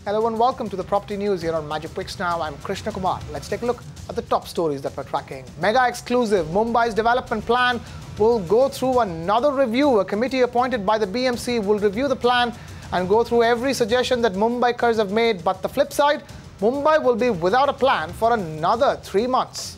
Hello and welcome to the Property News here on Magic Bricks Now. I'm Krishna Kumar. Let's take a look at the top stories that we're tracking. Mega exclusive. Mumbai's development plan will go through another review. A committee appointed by the BMC will review the plan and go through every suggestion that Mumbaikars have made. But the flip side, Mumbai will be without a plan for another 3 months.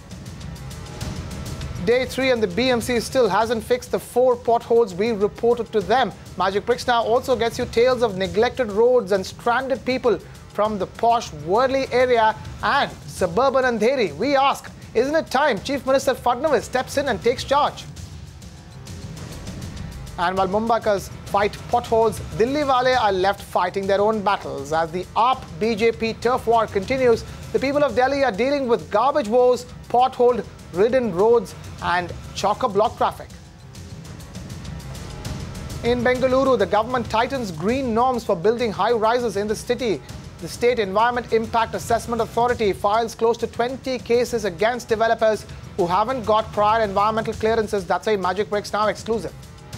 Day 3 and the BMC still hasn't fixed the 4 potholes we reported to them. Magic Bricks Now also gets you tales of neglected roads and stranded people from the posh Worli area and suburban Andheri. We ask, isn't it time Chief Minister Fadnavis steps in and takes charge? And while Mumbaikars fight potholes, Delhi wale are left fighting their own battles. As the AAP-BJP turf war continues, the people of Delhi are dealing with garbage woes, pothole-ridden roads and chock-a-block traffic. In Bengaluru, the government tightens green norms for building high-rises in the city. The State Environment Impact Assessment Authority files close to 20 cases against developers who haven't got prior environmental clearances. That's a Magic Bricks Now exclusive.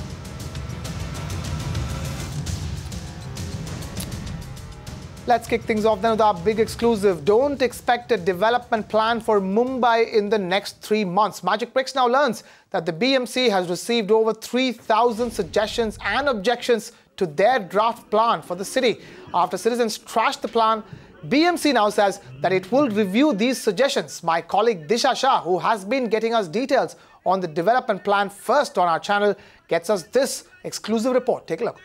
Let's kick things off then with our big exclusive. Don't expect a development plan for Mumbai in the next 3 months. Magic Bricks Now learns that the BMC has received over 3,000 suggestions and objections to their draft plan for the city. After citizens trashed the plan, BMC now says that it will review these suggestions. My colleague Disha Shah, who has been getting us details on the development plan first on our channel, gets us this exclusive report. Take a look.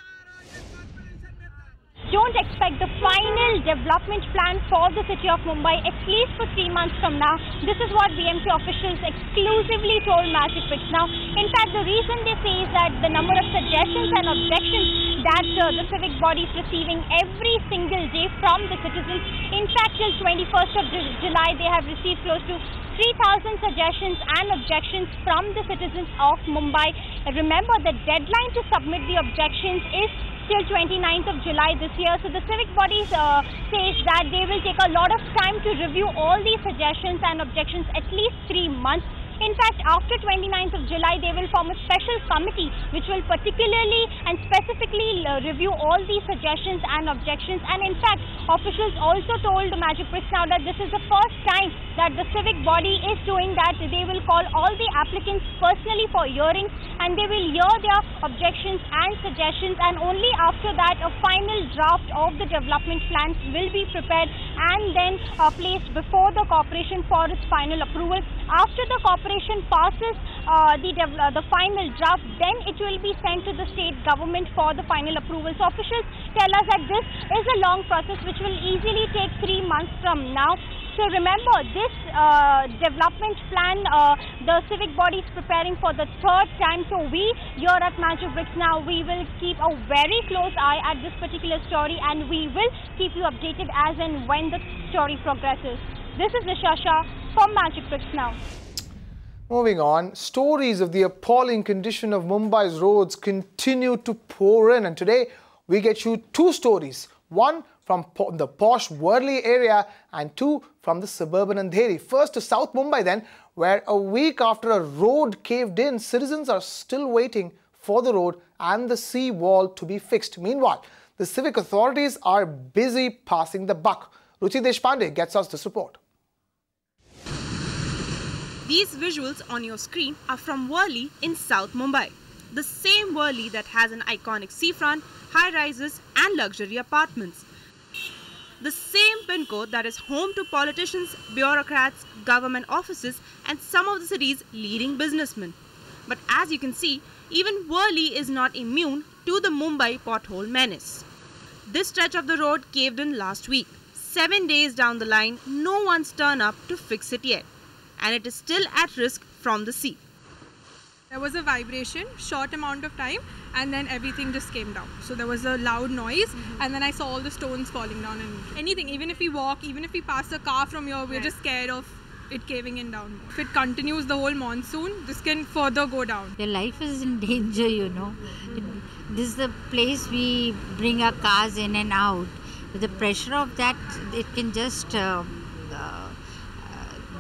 Don't expect the final development plan for the city of Mumbai at least for 3 months from now. This is what BMC officials exclusively told Magic Bricks Now. In fact, the reason they say is that the number of suggestions and objections that the civic body is receiving every single day from the citizens. In fact, till 21st of July, they have received close to 3,000 suggestions and objections from the citizens of Mumbai. Remember, the deadline to submit the objections is till 29th of July this year. So the civic body says that they will take a lot of time to review all these suggestions and objections, at least 3 months. In fact, after 29th of July, they will form a special committee which will particularly and specifically review all these suggestions and objections. And in fact, officials also told Magic Bricks Now that this is the first time that the civic body is doing that. They will call all the applicants personally for hearings and they will hear their objections and suggestions, and only after that a final draft of the development plans will be prepared and then placed before the corporation for its final approval. After the corporation passes the final draft, then it will be sent to the state government for the final approval. So officials tell us that this is a long process which will easily take 3 months from now. So remember, this development plan, the civic body is preparing for the 3rd time. So we here at Magic Bricks Now, we will keep a very close eye at this particular story and we will keep you updated as and when the story progresses. This is Disha Shah from Magic Bricks Now. Moving on, stories of the appalling condition of Mumbai's roads continue to pour in, and today we get you 2 stories. One from the posh Worli area and 2 from the suburban Andheri. First to South Mumbai then, where a week after a road caved in, citizens are still waiting for the road and the sea wall to be fixed. Meanwhile, the civic authorities are busy passing the buck. Ruchi Deshpande gets us this report. These visuals on your screen are from Worli in South Mumbai. The same Worli that has an iconic seafront, high-rises and luxury apartments. The same pin code that is home to politicians, bureaucrats, government offices and some of the city's leading businessmen. But as you can see, even Worli is not immune to the Mumbai pothole menace. This stretch of the road caved in last week. 7 days down the line, no one's turned up to fix it yet. And it is still at risk from the sea. There was a vibration, short amount of time, and then everything just came down. So there was a loud noise, and then I saw all the stones falling down. And anything, even if we walk, even if we pass a car from here, we're just scared of it caving in down. If it continues the whole monsoon, this can further go down. Their life is in danger, you know. This is the place we bring our cars in and out. With the pressure of that, it can just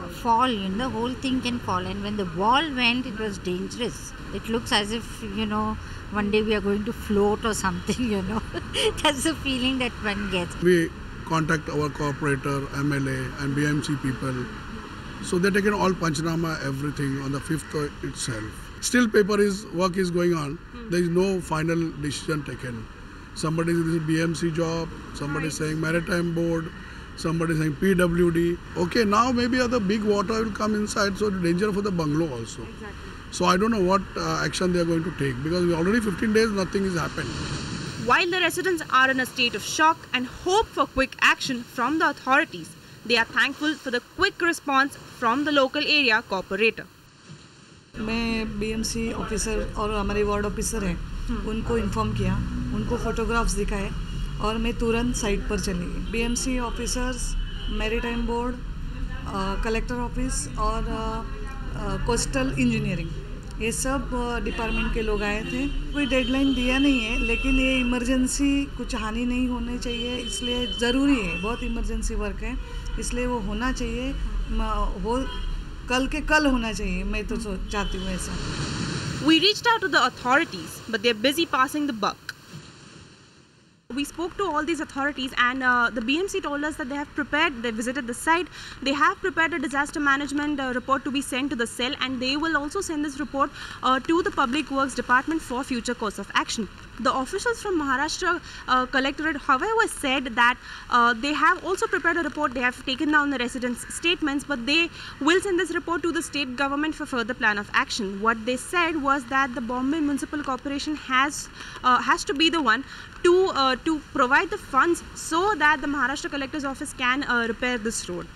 fall, you know, the whole thing can fall. And when the wall went, it was dangerous. It looks as if, you know, one day we are going to float or something, you know. That's the feeling that one gets. We contact our corporator, MLA and BMC people. So they taken all Panchnama, everything on the 5th itself. Still work is going on. There is no final decision taken. Somebody says this is BMC job, somebody is saying Maritime Board, somebody is saying PWD. Okay, now maybe other big water will come inside, so it's danger for the bungalow also. Exactly. So I don't know what action they are going to take, because already 15 days nothing has happened. While the residents are in a state of shock and hope for quick action from the authorities, they are thankful for the quick response from the local area corporator. मैं BMC officer और हमारे ward officer हैं, उनको inform किया, उनको photographs दिखाए और मैं तुरंत साइट पर चली गई. BMC officers, maritime board, collector office और कोस्टल इंजीनियरिंग, ये सब डिपार्टमेंट के लोग आए थे. कोई डेडलाइन दिया नहीं है, लेकिन ये इमरजेंसी, कुछ हानि नहीं होनी चाहिए, इसलिए ज़रूरी है, बहुत इमरजेंसी वर्क है, इसलिए वो होना चाहिए, वो कल के कल होना चाहिए. मैं तो चाहती हूँ ऐसा. We reached out to the authorities, but they're busy passing the buck. We spoke to all these authorities, and the BMC told us that they have prepared, they visited the site, they have prepared a disaster management report to be sent to the cell, and they will also send this report to the Public Works Department for future course of action. The officials from Maharashtra Collectorate, however, said that they have also prepared a report. They have taken down the residents' statements, but they will send this report to the state government for further plan of action. What they said was that the Bombay Municipal Corporation has to be the one to provide the funds so that the Maharashtra Collector's Office can repair this road.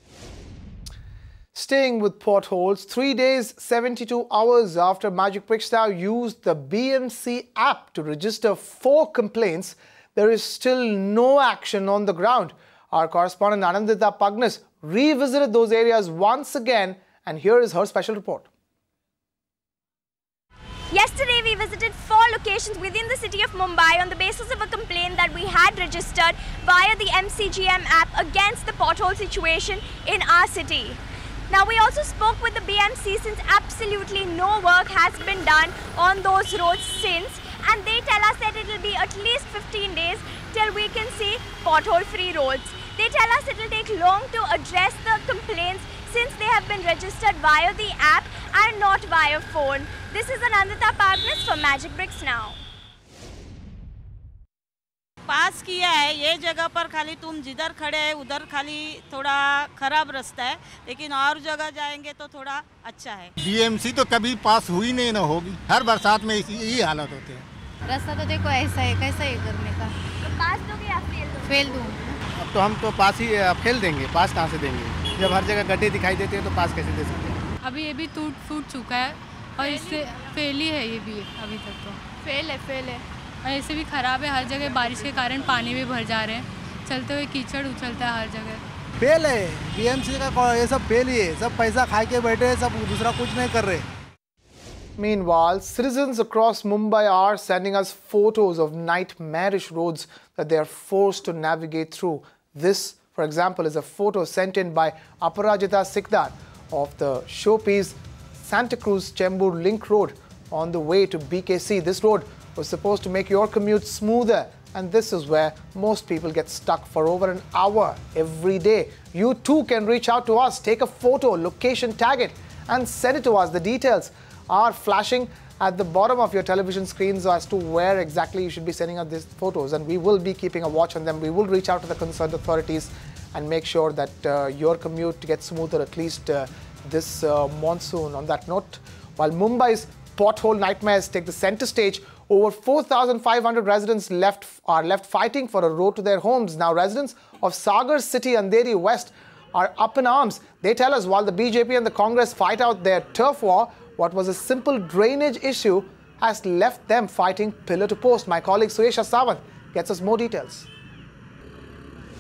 Staying with potholes, 3 days, 72 hours after Magic Bricks now used the BMC app to register 4 complaints, there is still no action on the ground. Our correspondent Anandita Pagnas revisited those areas once again, and here is her special report. Yesterday, we visited 4 locations within the city of Mumbai on the basis of a complaint that we had registered via the MCGM app against the pothole situation in our city. Now, we also spoke with the BMC since absolutely no work has been done on those roads since, and they tell us that it will be at least 15 days till we can see pothole-free roads. They tell us it will take long to address the complaints since they have been registered via the app and not via phone. This is Anandita Pagnas for Magic Bricks Now. पास किया है, ये जगह पर खाली तुम जिधर खड़े हैं उधर खाली थोड़ा खराब रास्ता है, लेकिन और जगह जाएंगे तो थोड़ा अच्छा है. बीएमसी तो कभी पास हुई नहीं ना होगी, हर बरसात में यही हालत होते हैं. रास्ता तो देखो ऐसा है, कैसा है करने का. तो पास दोगे या फेल दोगे? फेल दूँ. अब तो हम तो पास ही फेल देंगे, पास कहाँ से देंगे जब हर जगह गड्ढे दिखाई देते हैं, तो पास कैसे दे सकते हैं. अभी ये भी टूट चुका है और इससे फेल ही है, ये भी अभी तक तो फेल है. और ऐसे भी ख़राब है, हर जगह बारिश के कारण पानी भी भर जा रहे हैं, चलते हुए कीचड़ उछलता है हर जगह. फेल है बीएमसी का, ये सब फेल ही है, सब पैसा खा के बैठे हैं, सब दूसरा कुछ नहीं कर रहे. Meanwhile, citizens across Mumbai are sending us photos of nightmarish roads that they are forced to navigate through. This, for example, is a photo sent in by Aparajita Sikdar of the showpiece Santa Cruz Chembur Link Road on the way to BKC. This road was supposed to make your commute smoother, and this is where most people get stuck for over an hour every day. You too can reach out to us, take a photo, location, tag it, and send it to us. The details are flashing at the bottom of your television screens as to where exactly you should be sending out these photos, and we will be keeping a watch on them. We will reach out to the concerned authorities and make sure that your commute gets smoother at least this monsoon. On that note, while Mumbai's pothole nightmares take the center stage, over 4,500 residents are left fighting for a road to their homes. Now, residents of Sagar City, Andheri West are up in arms. They tell us while the BJP and the Congress fight out their turf war, what was a simple drainage issue has left them fighting pillar to post. My colleague Suresh Sawant gets us more details.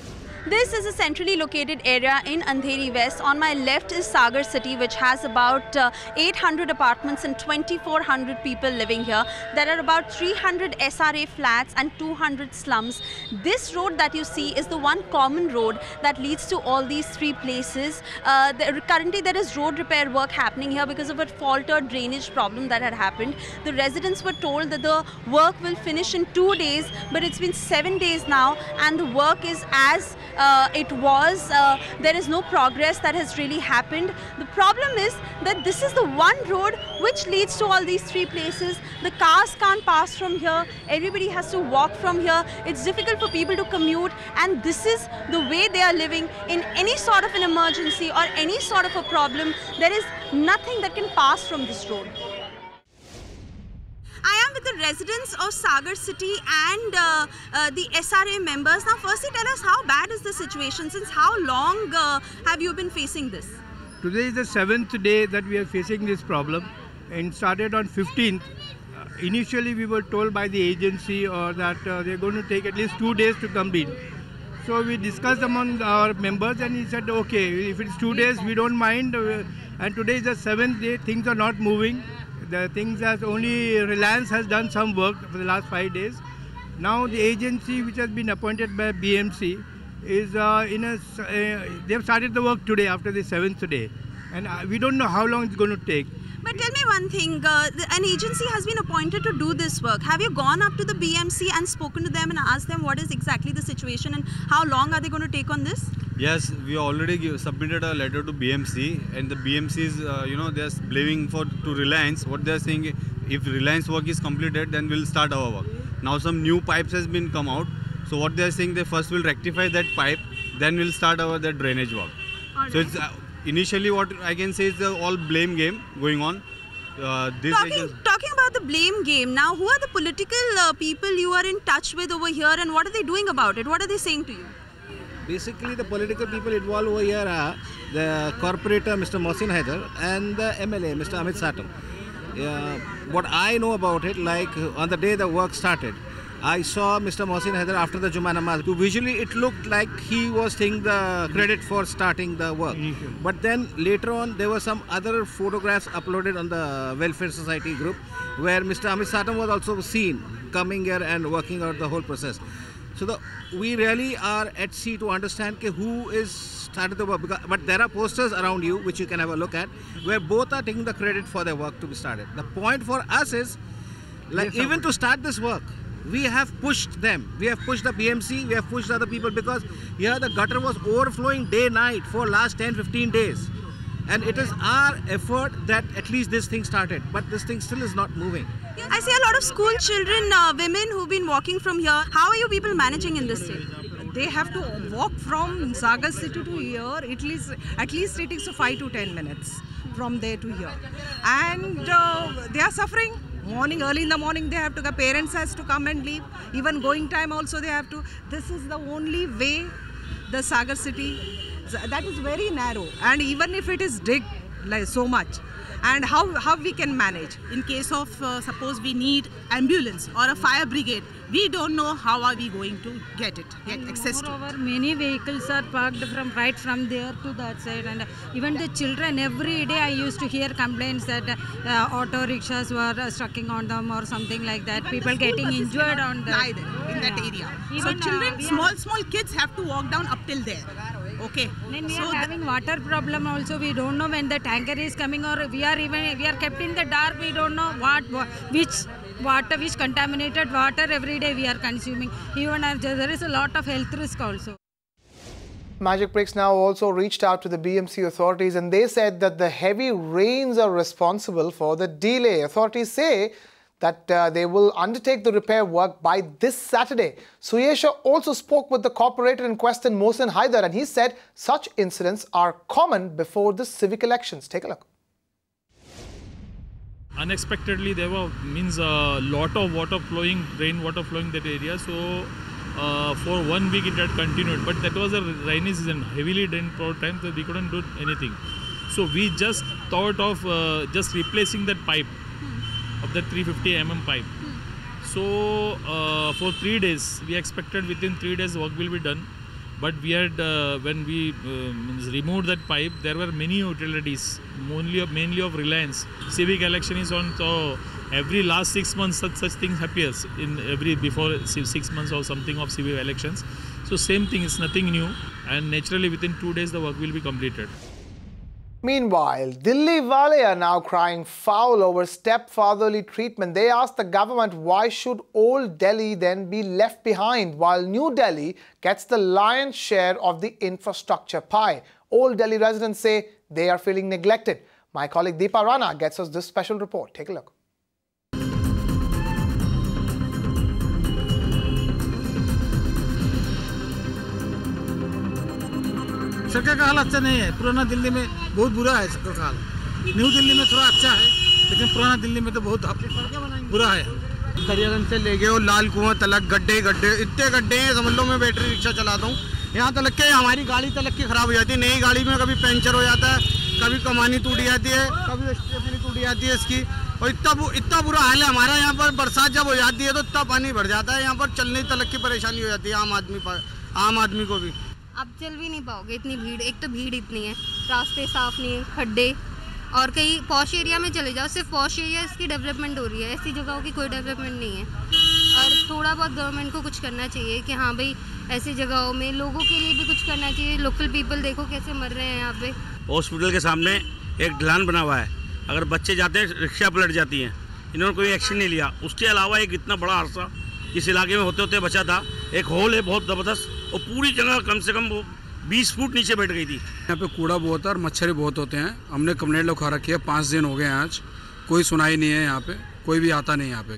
This is a centrally located area in Andheri West. On my left is Sagar City, which has about 800 apartments and 2,400 people living here. There are about 300 SRA flats and 200 slums. This road that you see is the one common road that leads to all these three places. Currently there is road repair work happening here because of a faulted drainage problem that had happened. The residents were told that the work will finish in 2 days, but it's been 7 days now and the work is as it was. There is no progress that has really happened. The problem is that this is the one road which leads to all these three places. The cars can't pass from here. Everybody has to walk from here. It's difficult for people to commute, and this is the way they are living. In any sort of an emergency or any sort of a problem, there is nothing that can pass from this road. I am with the residents of Sagar City and the SRA members. Now firstly tell us, how bad is the situation? Since how long have you been facing this? Today is the 7th day that we are facing this problem, and started on 15th. Initially we were told by the agency that they are going to take at least 2 days to complete. So we discussed among our members and he said, okay, if it's 2 days we don't mind, and today is the 7th day, things are not moving. The things that only Reliance has done some work for the last 5 days. Now the agency which has been appointed by BMC is they have started the work today after the 7th day, and we don't know how long it's going to take. But tell me one thing, an agency has been appointed to do this work. Have you gone up to the BMC and spoken to them and asked them what is exactly the situation and how long are they going to take on this? Yes, we already submitted a letter to BMC, and the BMC is, they're blaming to Reliance. What they're saying, if Reliance work is completed, then we'll start our work. Now some new pipes has been come out. So what they're saying, they first will rectify that pipe, then we'll start the drainage work. Right. So it's initially what I can say is the all blame game going on. Talking about the blame game, now who are the political people you are in touch with over here and what are they doing about it? What are they saying to you? Basically, the political people involved over here are the corporator, Mr. Mohsin Haider, and the MLA, Mr. Amit Satam. What I know about it, like on the day the work started, I saw Mr. Mohsin Haider after the Juma Namaz. Visually, it looked like he was taking the credit for starting the work. But then later on, there were some other photographs uploaded on the Welfare Society group where Mr. Amit Satam was also seen coming here and working out the whole process. So we really are at sea to understand who is started the work. But there are posters around you which you can have a look at where both are taking the credit for their work to be started. The point for us is, like, even to start this work, we have pushed them. We have pushed the BMC, we have pushed other people, because here the gutter was overflowing day night for last 10-15 days. And it is our effort that at least this thing started. But this thing still is not moving. I see a lot of school children, women who've been walking from here. How are you people managing in this state? They have to walk from Sagar City to here. At least it takes 5 to 10 minutes from there to here. And they are suffering. Early in the morning they have to go. Parents has to come and leave. Even going time also they have to. This is the only way the Sagar City, that is very narrow. And even if it is digged like so much, and how we can manage in case of suppose we need ambulance or a fire brigade, we don't know how are we going to get access to it. Moreover, many vehicles are parked right from there to that side, and even the children, every day I used to hear complaints that auto rickshaws were strucking on them or something like that. People getting injured on the in that area. Even, so children, small kids have to walk down up till there. Okay. Then we are having water problem also. We don't know when the tanker is coming, or we are kept in the dark. We don't know which contaminated water every day we are consuming. Even there is a lot of health risk also. Magic Bricks now also reached out to the BMC authorities, and they said that the heavy rains are responsible for the delay. Authorities say that they will undertake the repair work by this Saturday. Suyesha also spoke with the corporator in question, Mohsin Haider, and he said such incidents are common before the civic elections. Take a look. Unexpectedly, there were a lot of water flowing, rainwater flowing that area. So for 1 week it had continued, but that was a rainy season, heavily rained for time, so we couldn't do anything. So we just thought of just replacing that pipe of that 350 mm pipe. So for 3 days, we expected within 3 days work will be done. But we had when we removed that pipe, there were many utilities, mainly of Reliance. Civic election is on, so every last 6 months such things appears in every before 6 months or something of civic elections. So same thing, it's nothing new, and naturally within 2 days the work will be completed. Meanwhile, Delhi Wale are now crying foul over stepfatherly treatment. They asked the government why should old Delhi then be left behind while New Delhi gets the lion's share of the infrastructure pie. Old Delhi residents say they are feeling neglected. My colleague Deepa Rana gets us this special report. Take a look. सड़क का हाल अच्छा नहीं है। पुराना दिल्ली में बहुत बुरा है सड़क का हाल। न्यू दिल्ली में थोड़ा अच्छा है, लेकिन पुराना दिल्ली में तो बहुत बुरा है। दरियागंज से ले गए और लाल कुआं तलक गड्ढे इतने गड्ढे हैं, समझ लो मैं बैटरी रिक्शा चलाता हूँ, यहाँ तलक के हमारी गाड़ी तलक की खराब हो जाती है। नई गाड़ी में कभी पंचर हो जाता है, कभी कमानी टूट जाती है, कभी स्टेपनी टूट जाती है इसकी। और इतना बुरा हाल है हमारा यहाँ पर। बरसात जब हो जाती है तो इतना पानी भर जाता है, यहाँ पर चलने तलक की परेशानी हो जाती है आम आदमी को भी। अब चल भी नहीं पाओगे, इतनी भीड़, एक तो भीड़ इतनी है, रास्ते साफ नहीं है, खड्डे, और कहीं पॉश एरिया में चले जाओ, सिर्फ पॉश एरिया की डेवलपमेंट हो रही है, ऐसी जगहों की कोई डेवलपमेंट नहीं है। और थोड़ा बहुत गवर्नमेंट को कुछ करना चाहिए कि हाँ भाई ऐसी जगहों में लोगों के लिए भी कुछ करना चाहिए। लोकल पीपल देखो कैसे मर रहे हैं यहाँ पे। हॉस्पिटल के सामने एक ढलान बना हुआ है, अगर बच्चे जाते हैं रिक्शा पलट जाती हैं, इन्होंने कोई एक्शन नहीं लिया। उसके अलावा एक इतना बड़ा हादसा इस इलाके में होते होते बचा था, एक होल है बहुत ज़बरदस्त, और पूरी जगह कम से कम वो 20 फुट नीचे बैठ गई थी। यहाँ पे कूड़ा बहुत है और मच्छर बहुत होते हैं। हमने कंप्लेंट लिखा रखी है, 5 दिन हो गए हैं आज, कोई सुनाई नहीं है, यहाँ पे कोई भी आता नहीं यहाँ पे।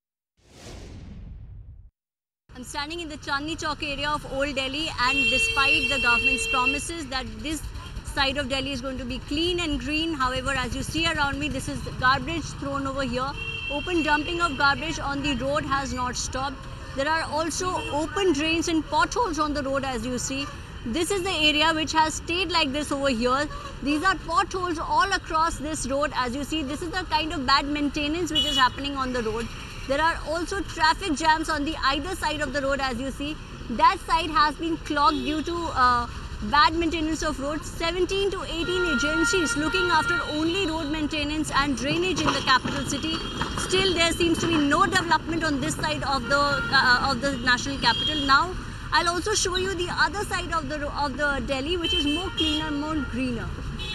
I'm standing in the Chandni Chowk area of Old Delhi, and despite the government's promises that this side of Delhi is going to be clean and green, however, as you see around me, this is garbage thrown over here. Open dumping of garbage on the road has not stopped. There are also open drains and potholes on the road, as you see. This is the area which has stayed like this over here. These are potholes all across this road, as you see. This is the kind of bad maintenance which is happening on the road. There are also traffic jams on the either side of the road, as you see. That side has been clogged due to bad maintenance of roads. 17 to 18 agencies looking after only road maintenance and drainage in the capital city. Still, there seems to be no development on this side of the national capital. Now, I'll also show you the other side of the Delhi, which is more cleaner, more greener.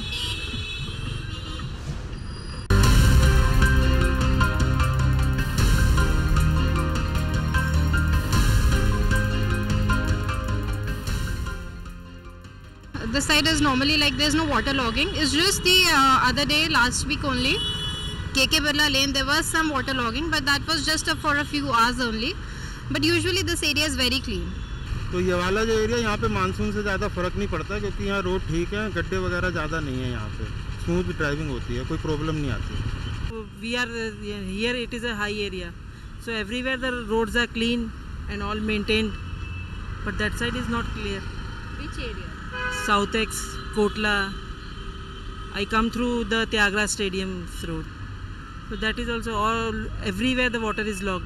This side is normally like there's no water logging. It's just the other day, last week only, KK Birla Lane, there was some water logging, but that was just for a few hours only. But usually this area is very clean. तो ये वाला जो area यहाँ पे monsoon से ज़्यादा फर्क नहीं पड़ता, क्योंकि यहाँ रोड ठीक है, गड्ढे वगैरह ज़्यादा नहीं है, यहाँ पे स्मूथ ड्राइविंग होती है, कोई प्रॉब्लम नहीं आती। We are here, it is a high area, so everywhere the roads are clean and all maintained, but that side is not clear. Which area? South X, Kotla. I come through the Tyagara Stadium road, so that is also everywhere the water is logged.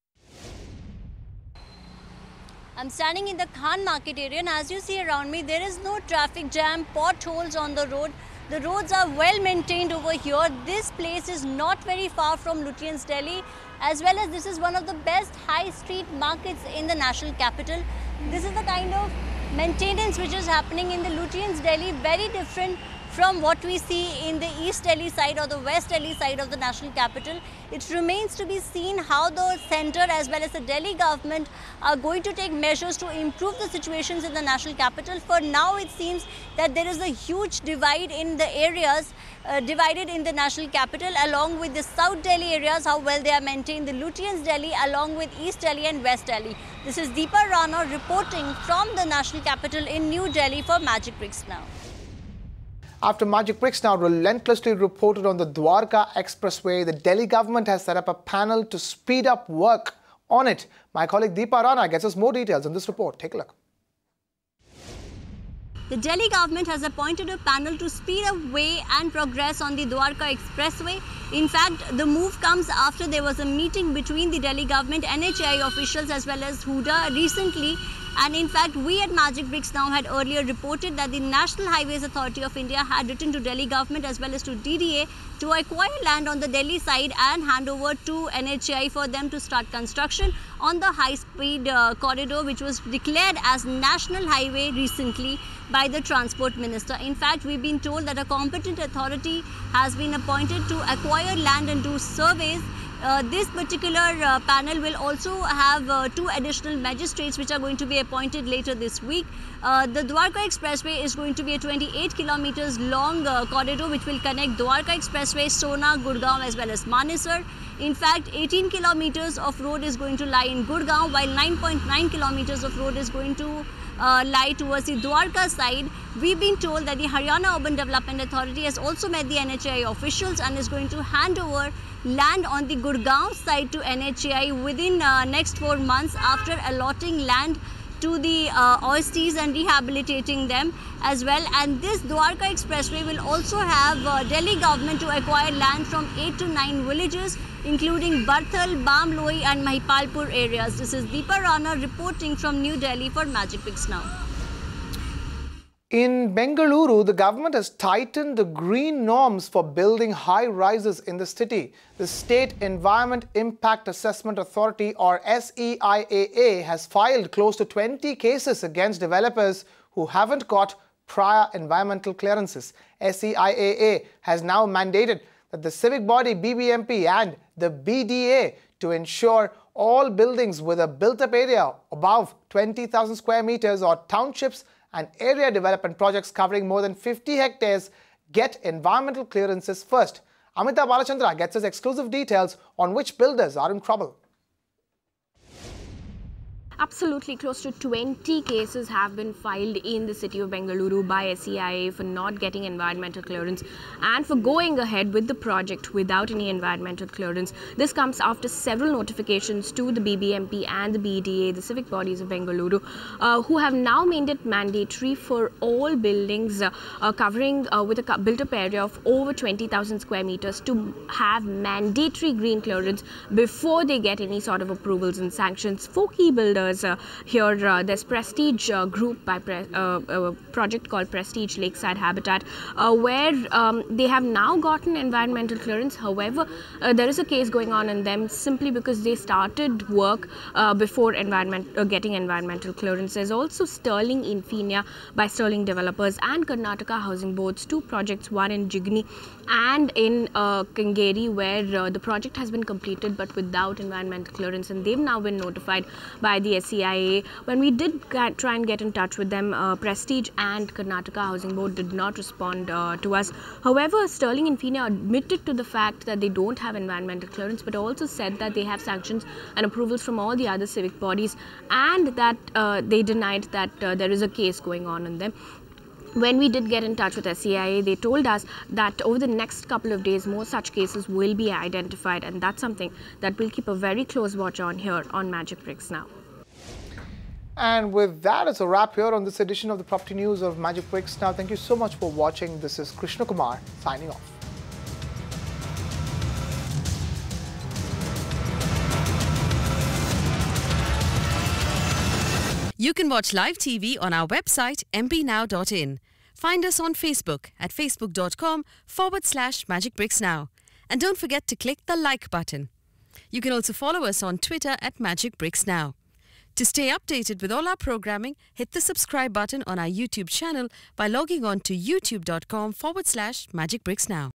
I'm standing in the Khan Market area, and as you see around me, there is no traffic jam, potholes on the road. The roads are well maintained over here. This place is not very far from Lutyens Delhi, as well as this is one of the best high street markets in the national capital. This is the kind of maintenance which is happening in the Lutyens Delhi, very different from what we see in the East Delhi side or the West Delhi side of the national capital. It remains to be seen how the centre as well as the Delhi government are going to take measures to improve the situations in the national capital. For now, it seems that there is a huge divide in the areas divided in the national capital, along with the South Delhi areas, how well they are maintained, the Lutyens Delhi along with East Delhi and West Delhi. This is Deepa Rana reporting from the national capital in New Delhi for Magic Bricks Now. After Magic Bricks Now relentlessly reported on the Dwarka Expressway, the Delhi government has set up a panel to speed up work on it. My colleague Deepa Rana gets us more details in this report. Take a look. The Delhi government has appointed a panel to speed up way and progress on the Dwarka Expressway. In fact, the move comes after there was a meeting between the Delhi government, NHAI officials as well as Huda recently, And in fact, we at Magic Bricks Now had earlier reported that the National Highways Authority of India had written to Delhi government as well as to DDA to acquire land on the Delhi side and hand over to NHAI for them to start construction on the high-speed corridor, which was declared as National Highway recently by the Transport Minister. In fact, we've been told that a competent authority has been appointed to acquire land and do surveys. This particular panel will also have 2 additional magistrates which are going to be appointed later this week. The Dwarka Expressway is going to be a 28 kilometers long corridor which will connect Dwarka Expressway, Sona, Gurgaon as well as Manesar. In fact, 18 kilometers of road is going to lie in Gurgaon, while 9.9 kilometers of road is going to lie towards the Dwarka side. We've been told that the Haryana Urban Development Authority has also met the NHAI officials and is going to hand over land on the Gurgaon side to NHAI within next 4 months after allotting land to the OSTs and rehabilitating them as well. And this Dwarka Expressway will also have Delhi government to acquire land from 8 to 9 villages, including Barthal, Bamloi and Mahipalpur areas. This is Deepa Rana reporting from New Delhi for Magic Bricks Now. In Bengaluru, the government has tightened the green norms for building high-rises in the city. The State Environment Impact Assessment Authority, or SEIAA, has filed close to 20 cases against developers who haven't got prior environmental clearances. SEIAA has now mandated that the civic body BBMP and the BDA to ensure all buildings with a built-up area above 20,000 square meters or townships and area development projects covering more than 50 hectares get environmental clearances first. Amita Balachandra gets us exclusive details on which builders are in trouble. Absolutely, close to 20 cases have been filed in the city of Bengaluru by SEIA for not getting environmental clearance and for going ahead with the project without any environmental clearance. This comes after several notifications to the BBMP and the BDA, the civic bodies of Bengaluru, who have now made it mandatory for all buildings covering with a built-up area of over 20,000 square meters to have mandatory green clearance before they get any sort of approvals and sanctions for key builders. Here there's Prestige Group by a project called Prestige Lakeside Habitat where they have now gotten environmental clearance. However, there is a case going on in them simply because they started work before getting environmental clearance. There's also Sterling Infinia by Sterling Developers and Karnataka Housing Boards, 2 projects, one in Jigni and in Kangeri, where the project has been completed but without environmental clearance, and they've now been notified by the SEIA. When we did try and get in touch with them, Prestige and Karnataka Housing Board did not respond to us. However, Sterling Infinia admitted to the fact that they don't have environmental clearance, but also said that they have sanctions and approvals from all the other civic bodies, and that they denied that there is a case going on in them. When we did get in touch with SEIA, they told us that over the next couple of days, more such cases will be identified, and that's something that we'll keep a very close watch on here on Magic Bricks Now. And with that, it's a wrap here on this edition of the Property News of Magic Bricks Now. Thank you so much for watching. This is Krishna Kumar signing off. You can watch live TV on our website mpnow.in. Find us on Facebook at facebook.com/Magic Bricks Now. And don't forget to click the like button. You can also follow us on Twitter at Magic Bricks Now. To stay updated with all our programming, hit the subscribe button on our YouTube channel by logging on to youtube.com/Magic Bricks Now.